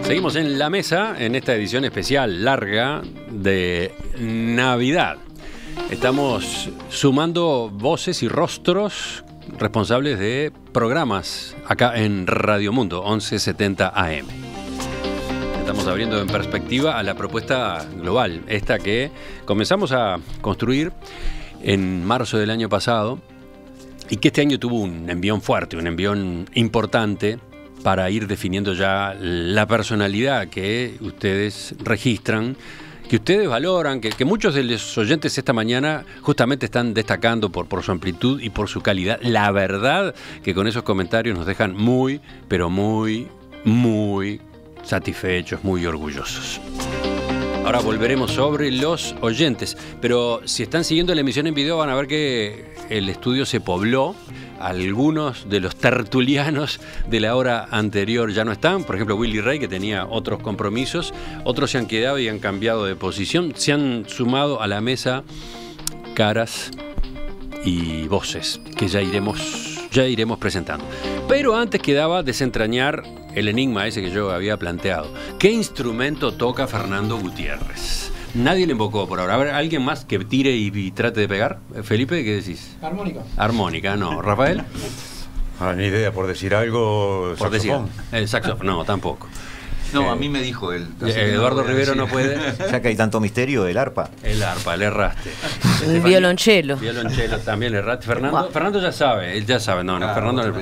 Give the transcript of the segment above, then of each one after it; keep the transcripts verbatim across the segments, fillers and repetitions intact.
Seguimos en la mesa en esta edición especial larga de Navidad. Estamos sumando voces y rostros responsables de programas acá en Radio Mundo once setenta A M. Estamos abriendo en perspectiva a la propuesta global, esta que comenzamos a construir en marzo del año pasado y que este año tuvo un envión fuerte, un envión importante para ir definiendo ya la personalidad que ustedes registran, que ustedes valoran, que, que muchos de los oyentes esta mañana justamente están destacando por, por su amplitud y por su calidad. La verdad que con esos comentarios nos dejan muy, pero muy, muy satisfechos, muy orgullosos. Ahora volveremos sobre los oyentes, pero si están siguiendo la emisión en video van a ver que el estudio se pobló. Algunos de los tertulianos de la hora anterior ya no están. Por ejemplo, Willy Rey, que tenía otros compromisos. Otros se han quedado y han cambiado de posición. Se han sumado a la mesa caras y voces que ya iremos, ya iremos presentando. Pero antes quedaba desentrañar el enigma ese que yo había planteado. ¿Qué instrumento toca Fernando Gutiérrez? Nadie le invocó por ahora. A ver, ¿alguien más que tire y, y trate de pegar? Felipe, ¿qué decís? Armónica. Armónica, no. ¿Rafael? Ah, ni idea, por decir algo. Por decir. Saxofón. El saxofón, no, tampoco. No, eh, a mí me dijo él. Eh, Eduardo no Rivero no puede. Ya que hay tanto misterio, el arpa. El arpa, le erraste. El violonchelo. Violonchelo también le erraste. Fernando, Fernando ya sabe, él ya sabe. No, no, ah, Fernando no le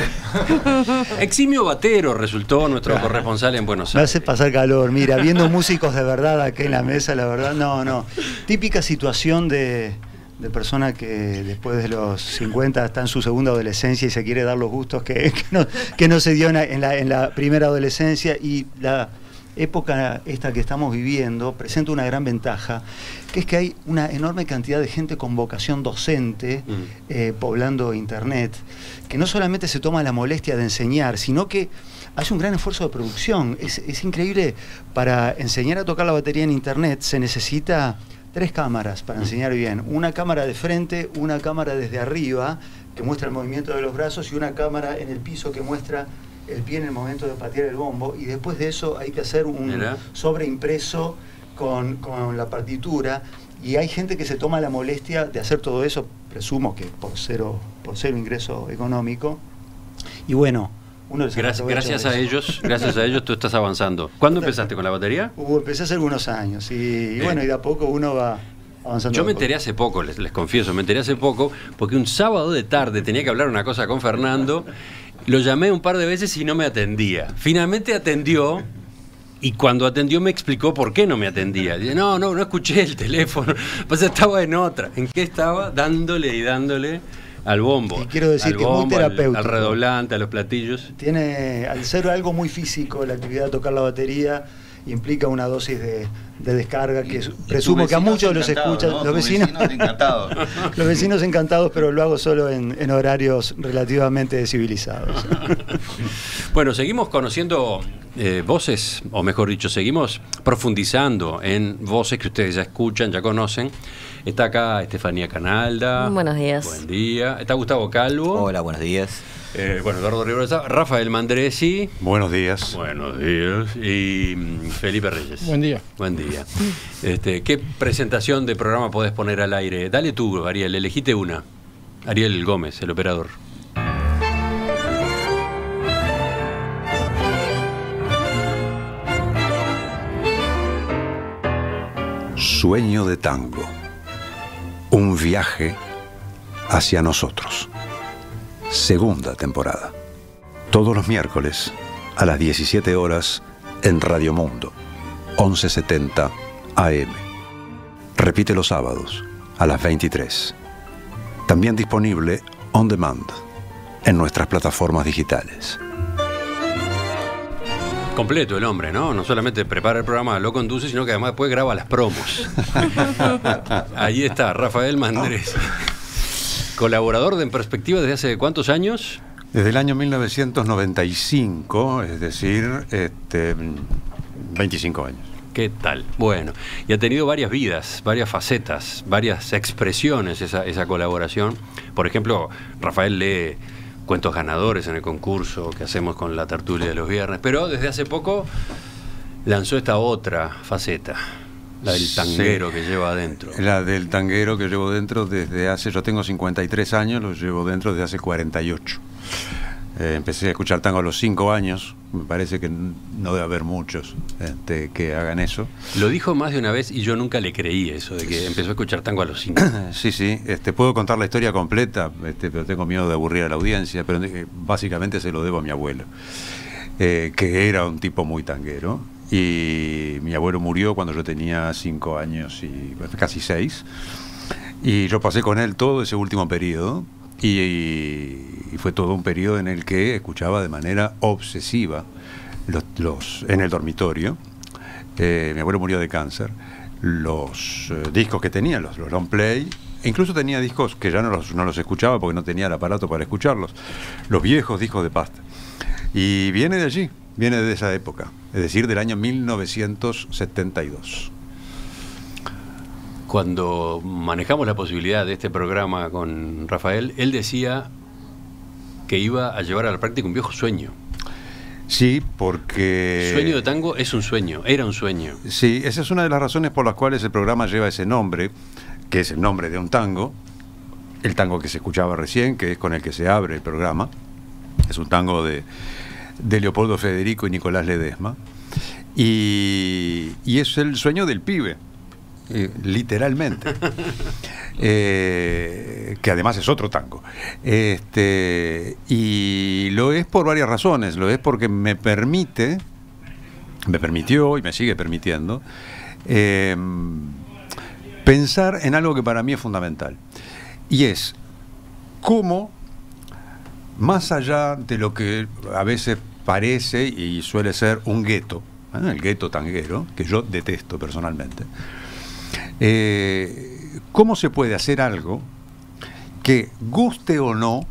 sabe. Eximio Batero resultó nuestro claro. corresponsal en Buenos Aires. Me hace pasar calor. Mira, viendo músicos de verdad aquí en la mesa, la verdad, no, no. Típica situación de, de persona que después de los cincuenta está en su segunda adolescencia y se quiere dar los gustos que, que, no, que no se dio en la, en la primera adolescencia, y la época esta que estamos viviendo presenta una gran ventaja, que es que hay una enorme cantidad de gente con vocación docente mm. eh, poblando internet, que no solamente se toma la molestia de enseñar, sino que hace un gran esfuerzo de producción. Es, es increíble, para enseñar a tocar la batería en internet se necesita tres cámaras para enseñar bien. Una cámara de frente, una cámara desde arriba que muestra el movimiento de los brazos y una cámara en el piso que muestra el pie en el momento de patear el bombo, y después de eso hay que hacer un ¿Mira? sobreimpreso con, con la partitura, y hay gente que se toma la molestia de hacer todo eso, presumo que por cero, por cero ingreso económico, y bueno, uno les gracias, gracias a ellos, gracias a ellos tú estás avanzando. ¿Cuándo empezaste con la batería? Uh, empecé hace algunos años, y, y bueno, y de a poco uno va avanzando. Yo me enteré hace poco, les, les confieso, me enteré hace poco, porque un sábado de tarde tenía que hablar una cosa con Fernando. Lo llamé un par de veces y no me atendía. Finalmente atendió, y cuando atendió me explicó por qué no me atendía. Dice, no, no, no escuché el teléfono. Pues estaba en otra. ¿En qué estaba? Dándole y dándole al bombo. Y quiero decir al que bombo, es muy terapéutico. Al, al redoblante, a los platillos. Tiene, al ser algo muy físico, la actividad de tocar la batería implica una dosis de, de descarga que y, presumo y que a muchos los escuchan, ¿no? Los vecinos, vecinos encantados. Los vecinos encantados, pero lo hago solo en, en horarios relativamente civilizados. Bueno, seguimos conociendo eh, voces, o mejor dicho, seguimos profundizando en voces que ustedes ya escuchan, ya conocen. Está acá Estefanía Canalda. Buenos días. Buen día. Está Gustavo Calvo. Hola, buenos días. Eh, bueno, Eduardo Rivero está. Rafael Mandresi. Buenos días. Buenos días. Y Felipe Reyes. Buen día. Buen día. Este, ¿qué presentación de programa podés poner al aire? Dale tú, Ariel, elegite una. Ariel Gómez, el operador. Sueño de tango. Un viaje hacia nosotros. Segunda temporada. Todos los miércoles a las diecisiete horas en Radio Mundo, once setenta A M. Repite los sábados a las veintitrés. También disponible on demand en nuestras plataformas digitales. Completo el hombre, ¿no? No solamente prepara el programa, lo conduce, sino que además después graba las promos. Ahí está, Rafael Mandresi. Colaborador de En Perspectiva desde hace ¿cuántos años? Desde el año mil novecientos noventa y cinco, es decir, este, veinticinco años. ¿Qué tal? Bueno, y ha tenido varias vidas, varias facetas, varias expresiones esa, esa colaboración. Por ejemplo, Rafael lee cuentos ganadores en el concurso que hacemos con la tertulia de los viernes, pero desde hace poco lanzó esta otra faceta, la del tanguero, sí, que lleva adentro. La del tanguero que llevo dentro desde hace, yo tengo cincuenta y tres años, lo llevo dentro desde hace cuarenta y ocho. Eh, empecé a escuchar tango a los cinco años, me parece que no debe haber muchos este, que hagan eso. Lo dijo más de una vez y yo nunca le creí eso, de que empezó a escuchar tango a los cinco. Sí, sí, este, puedo contar la historia completa, este, pero tengo miedo de aburrir a la audiencia, pero eh, básicamente se lo debo a mi abuelo, eh, que era un tipo muy tanguero, y mi abuelo murió cuando yo tenía cinco años y casi seis, y yo pasé con él todo ese último periodo. Y, y fue todo un periodo en el que escuchaba de manera obsesiva los, los, en el dormitorio. Eh, mi abuelo murió de cáncer. Los eh, discos que tenía, los, los long play, e incluso tenía discos que ya no los, no los escuchaba porque no tenía el aparato para escucharlos. Los viejos discos de pasta. Y viene de allí, viene de esa época, es decir, del año mil novecientos setenta y dos. Cuando manejamos la posibilidad de este programa con Rafael, él decía que iba a llevar a la práctica un viejo sueño. Sí, porque... Sueño de tango es un sueño, era un sueño. Sí, esa es una de las razones por las cuales el programa lleva ese nombre, que es el nombre de un tango, el tango que se escuchaba recién, que es con el que se abre el programa. Es un tango de, de Leopoldo Federico y Nicolás Ledesma. Y, y es el sueño del pibe. Eh, literalmente, eh, que además es otro tango, este, y lo es por varias razones. Lo es porque me permite, me permitió y me sigue permitiendo eh, pensar en algo que para mí es fundamental, y es cómo, más allá de lo que a veces parece y suele ser un gueto, ¿eh? El gueto tanguero, que yo detesto personalmente, Eh, ¿cómo se puede hacer algo que, guste o no,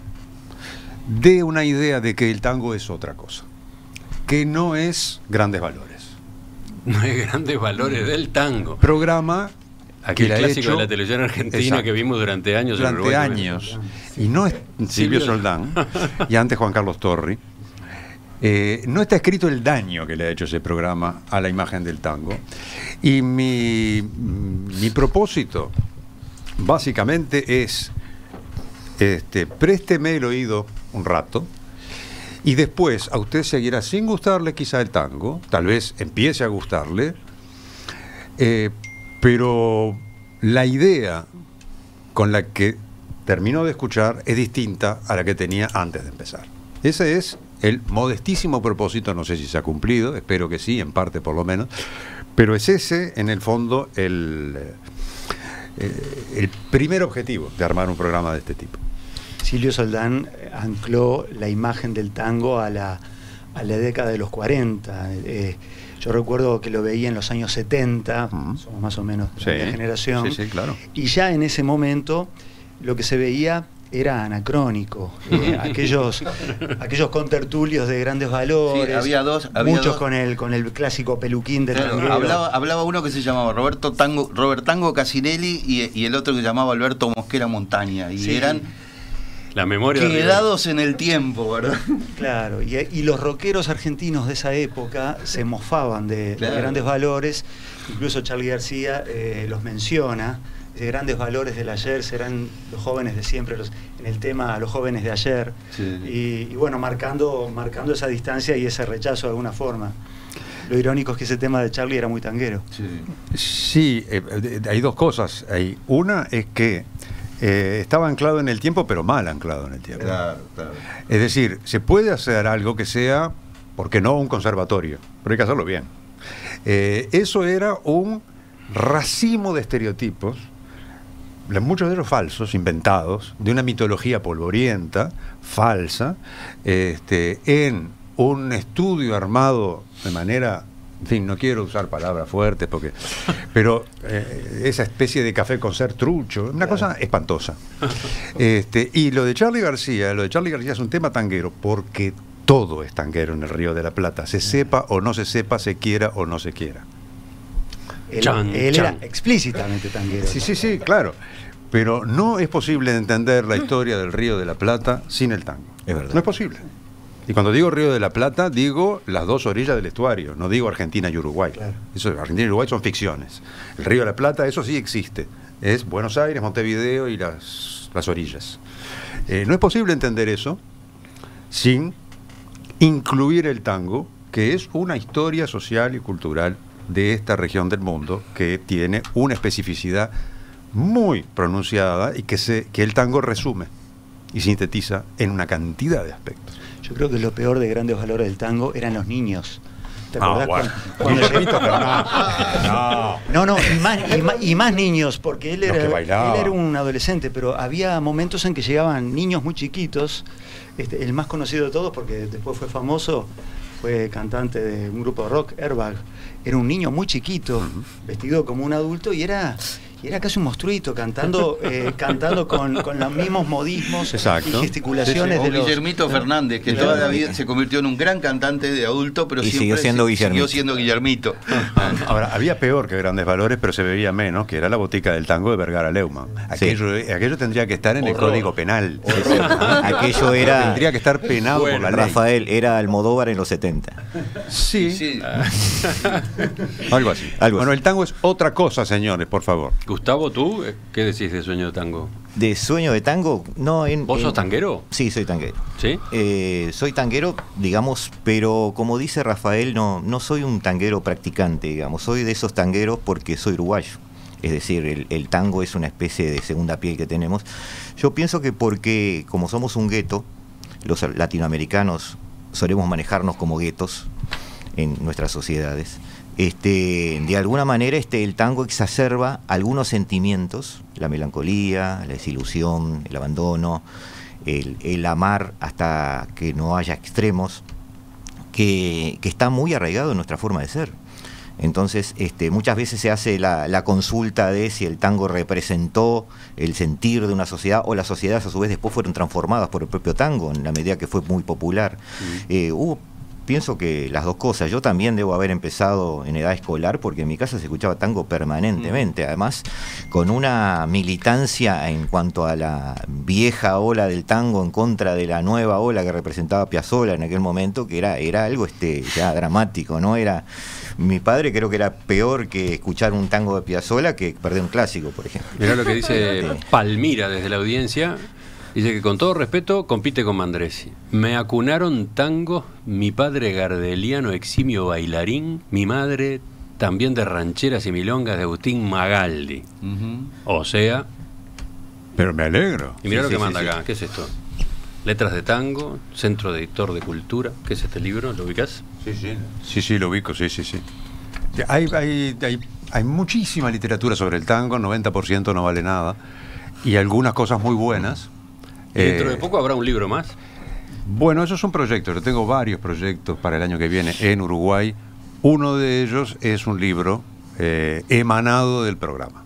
dé una idea de que el tango es otra cosa, que no es Grandes Valores? No hay Grandes Valores del tango. Programa aquel que clásico hecho, de la televisión argentina, exacto, que vimos durante años. Durante en años. Y no es Silvio Soldán, y antes Juan Carlos Torri. Eh, no está escrito el daño que le ha hecho ese programa a la imagen del tango. Y mi, mi propósito básicamente es este, présteme el oído un rato y después a usted seguirá sin gustarle quizá el tango, tal vez empiece a gustarle, eh, pero la idea con la que terminó de escuchar es distinta a la que tenía antes de empezar. Ese es el modestísimo propósito, no sé si se ha cumplido, espero que sí, en parte por lo menos, pero es ese, en el fondo, el, eh, el primer objetivo de armar un programa de este tipo. Silvio Soldán ancló la imagen del tango a la, a la década de los cuarenta. Eh, yo recuerdo que lo veía en los años setenta, uh-huh. Somos más o menos de la sí, generación, sí, sí, claro. Y ya en ese momento lo que se veía era anacrónico, eh, aquellos aquellos contertulios de Grandes Valores, sí, había dos, había muchos dos. con el con el clásico peluquín del claro, tanguero. hablaba, hablaba uno que se llamaba Roberto Tango, Robert Tango Casinelli y, y el otro que se llamaba Alberto Mosquera Montaña, y sí, eran la memoria quedados en el tiempo, ¿verdad? Claro, y, y los rockeros argentinos de esa época se mofaban de, claro, de Grandes Valores, incluso Charly García eh, los menciona. De Grandes Valores del ayer serán los jóvenes de siempre, los, en el tema los jóvenes de ayer, sí. y, y bueno, marcando, marcando esa distancia y ese rechazo de alguna forma. Lo irónico es que ese tema de Charly era muy tanguero. Sí, sí eh, hay dos cosas ahí. Una es que eh, estaba anclado en el tiempo, pero mal anclado en el tiempo. Claro, claro. Es decir, se puede hacer algo que sea, ¿por qué no?, un conservatorio, pero hay que hacerlo bien. Eh, eso era un racimo de estereotipos, muchos de ellos falsos, inventados, de una mitología polvorienta, falsa, este, en un estudio armado de manera, en fin, no quiero usar palabras fuertes, porque, pero eh, esa especie de café con ser trucho, una cosa espantosa. Este, y lo de Charly García, lo de Charly García es un tema tanguero, porque todo es tanguero en el Río de la Plata, se sepa o no se sepa, se quiera o no se quiera. Él, chan, él chan. era explícitamente tanguero. Sí, sí, sí, claro. pero no es posible entender la historia del Río de la Plata sin el tango. Es verdad. No es posible. Y cuando digo Río de la Plata, digo las dos orillas del estuario, no digo Argentina y Uruguay. Claro. Eso, Argentina y Uruguay son ficciones. El Río de la Plata, eso sí existe. Es Buenos Aires, Montevideo y las, las orillas. Eh, no es posible entender eso sin incluir el tango, que es una historia social y cultural de esta región del mundo que tiene una especificidad muy pronunciada y que, se, que el tango resume y sintetiza en una cantidad de aspectos. Yo creo que lo peor de Grandes Valores del Tango eran los niños. ¿Te Ah, acordás? bueno. cuando- cuando- Guillermito Fernández. No. No, no, y más, y más, y más niños, porque él Los era, que bailaban. él era un adolescente, pero había momentos en que llegaban niños muy chiquitos. Este, el más conocido de todos, porque después fue famoso, fue cantante de un grupo de rock, Airbag. Era un niño muy chiquito, vestido como un adulto, y era, y era casi un monstruito, cantando, eh, cantando con, con los mismos modismos Exacto. y gesticulaciones O de los... Guillermito Fernández, que Claro. toda la vida se convirtió en un gran cantante de adulto, pero Y siempre siguió siendo se- Guillermito. siguió siendo Guillermito. Ahora, había peor que Grandes Valores, pero se veía menos, que era la botica del tango de Vergara Leumann. Aquello, aquello tendría que estar en el Horror. Código Penal. Aquello era, Tendría que estar penado por la ley. Rafael, era Almodóvar en los setenta. Sí, Sí. algo así. Algo bueno, así. el tango es otra cosa, señores, por favor. Gustavo, ¿tú eh, qué decís de Sueño de Tango? ¿De Sueño de Tango? No, en, ¿Vos en- sos tanguero? Sí, soy tanguero. ¿Sí? Eh, soy tanguero, digamos, pero como dice Rafael, no, no soy un tanguero practicante, digamos. Soy de esos tangueros porque soy uruguayo. Es decir, el, el tango es una especie de segunda piel que tenemos. Yo pienso que porque, como somos un gueto, los latinoamericanos solemos manejarnos como guetos en nuestras sociedades. Este, de alguna manera este, el tango exacerba algunos sentimientos, la melancolía, la desilusión, el abandono, el, el amar hasta que no haya extremos, que, que está muy arraigado en nuestra forma de ser. Entonces, este, muchas veces se hace la, la consulta de si el tango representó el sentir de una sociedad o las sociedades a su vez después fueron transformadas por el propio tango en la medida que fue muy popular. Mm. Eh, hubo Pienso que las dos cosas. Yo también debo haber empezado en edad escolar porque en mi casa se escuchaba tango permanentemente. Además, con una militancia en cuanto a la vieja ola del tango en contra de la nueva ola que representaba Piazzolla en aquel momento, que era, era algo este, ya dramático, ¿no? Era, mi padre creo que era peor que escuchar un tango de Piazzolla que perder un clásico, por ejemplo. Mirá lo que dice Palmira desde la audiencia. Dice que con todo respeto compite con Mandresi. Me acunaron tangos, mi padre gardeliano eximio bailarín, mi madre también de rancheras y milongas de Agustín Magaldi. Uh-huh. O sea... Pero me alegro. Y mirá Sí, lo que sí, manda sí, acá. sí. ¿Qué es esto? Letras de tango, Centro de Editor de Cultura. ¿Qué es este libro? ¿Lo ubicás? Sí, sí. Sí, sí, lo ubico, sí, sí, sí. Hay, hay, hay, hay muchísima literatura sobre el tango, noventa por ciento no vale nada, y algunas cosas muy buenas. Y dentro Eh, de poco habrá un libro más. Bueno, eso es un proyecto. Yo tengo varios proyectos para el año que viene en Uruguay. Uno de ellos es un libro eh, emanado del programa.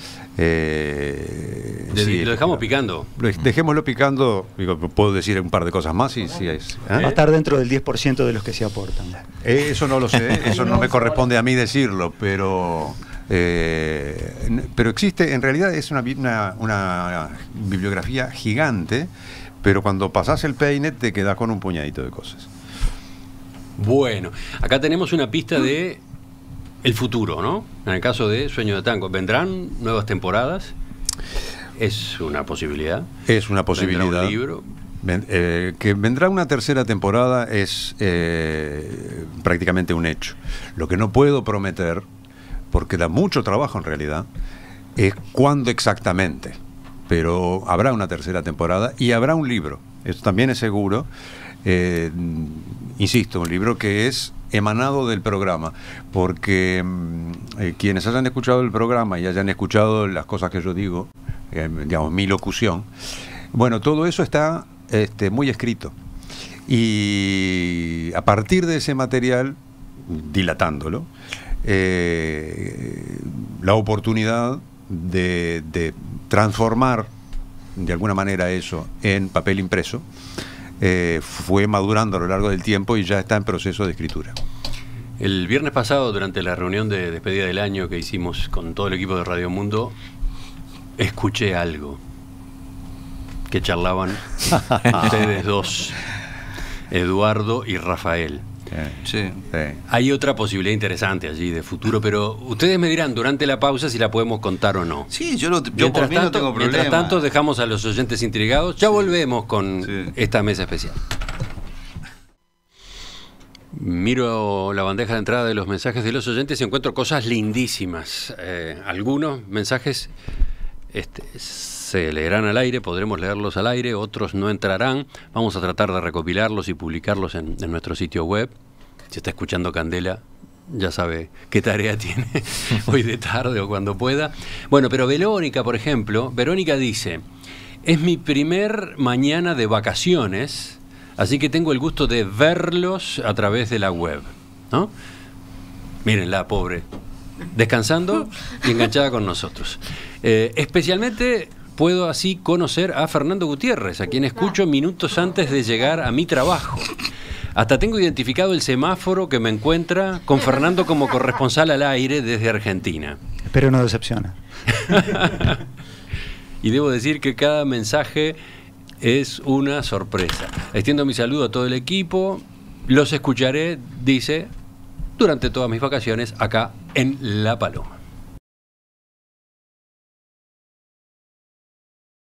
Eh, De- sí, lo dejamos picando. lo- Dejémoslo picando. Digo, puedo decir un par de cosas más. Y, sí, es, ¿eh? Va a estar dentro del diez por ciento de los que se aportan. Eh, Eso no lo sé, eso no me corresponde a mí decirlo, pero eh, n- pero existe, en realidad es una, bi- una, una bibliografía gigante, pero cuando pasás el peine te quedás con un puñadito de cosas. Bueno, acá tenemos una pista de el futuro, ¿no? En el caso de Sueño de Tango. ¿Vendrán nuevas temporadas? Es una posibilidad. Es una ¿Vendrá posibilidad. un libro? Ven- eh, que vendrá una tercera temporada es eh, prácticamente un hecho. Lo que no puedo prometer, porque da mucho trabajo en realidad, es cuándo exactamente. Pero habrá una tercera temporada y habrá un libro. Eso también es seguro. Eh, insisto, un libro que es emanado del programa, porque mm, eh, quienes hayan escuchado el programa y hayan escuchado las cosas que yo digo, eh, digamos, mi locución, bueno, todo eso está este, muy escrito. Y a partir de ese material, dilatándolo, eh, la oportunidad de, de transformar de alguna manera eso en papel impreso, eh, fue madurando a lo largo del tiempo y ya está en proceso de escritura. El viernes pasado, durante la reunión de despedida del año que hicimos con todo el equipo de Radio Mundo, escuché algo que charlaban ustedes dos, Eduardo y Rafael. Sí. Sí. Hay otra posibilidad interesante allí de futuro, pero ustedes me dirán durante la pausa si la podemos contar o no. Sí, yo, lo, yo Mientras por mí no tanto, tengo problema. mientras tanto dejamos a los oyentes intrigados. Ya volvemos con Sí. esta mesa especial. Miro la bandeja de entrada de los mensajes de los oyentes y encuentro cosas lindísimas. Eh, algunos mensajes este, se leerán al aire, podremos leerlos al aire, otros no entrarán. Vamos a tratar de recopilarlos y publicarlos en, en nuestro sitio web. Si está escuchando Candela, ya sabe qué tarea tiene hoy de tarde o cuando pueda. Bueno, pero Verónica, por ejemplo, Verónica dice: es mi primer mañana de vacaciones, así que tengo el gusto de verlos a través de la web, ¿no? Mírenla, pobre, descansando y enganchada con nosotros. Eh, especialmente puedo así conocer a Fernando Gutiérrez, a quien escucho minutos antes de llegar a mi trabajo. Hasta tengo identificado el semáforo que me encuentra con Fernando como corresponsal al aire desde Argentina. Espero no decepciona. Y debo decir que cada mensaje es una sorpresa. Extiendo mi saludo a todo el equipo. Los escucharé, dice, durante todas mis vacaciones acá en La Paloma.